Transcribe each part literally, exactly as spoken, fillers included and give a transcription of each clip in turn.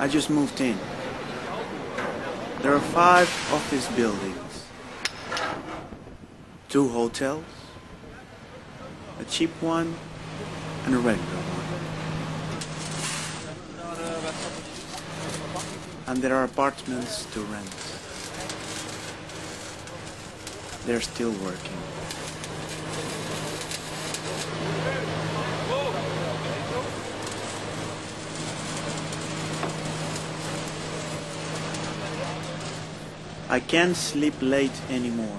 I just moved in. There are five office buildings, two hotels, a cheap one and a regular one. And there are apartments to rent. They're still working. I can't sleep late anymore.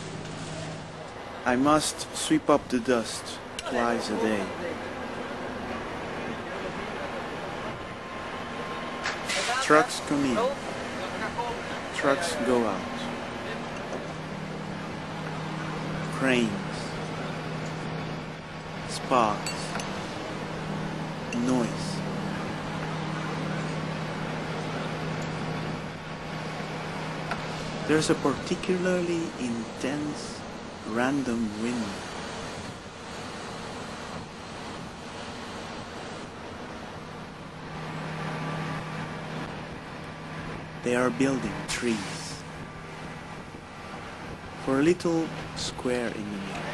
I must sweep up the dust twice a day. Trucks come in, trucks go out. Cranes, sparks, noise. There's a particularly intense, random wind. They are building trees for a little square in the middle.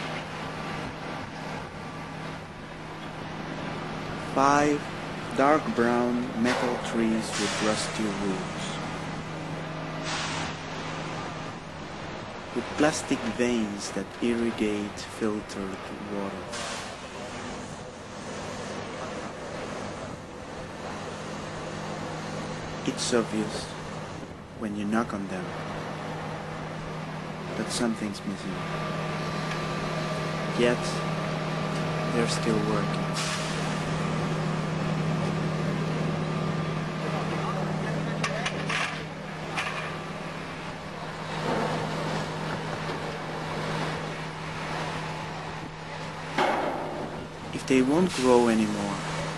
Five dark brown metal trees with rusty roots, with plastic veins that irrigate filtered water. It's obvious when you knock on them that something's missing. Yet they're still working. If they won't grow anymore,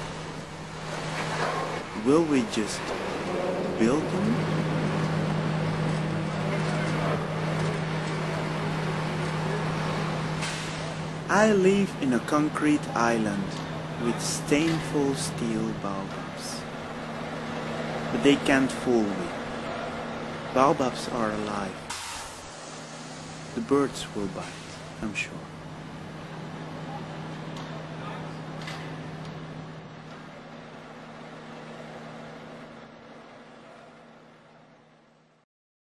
will we just build them? I live in a concrete island with stainful steel baobabs. But they can't fool me. Baobabs are alive. The birds will bite, I'm sure.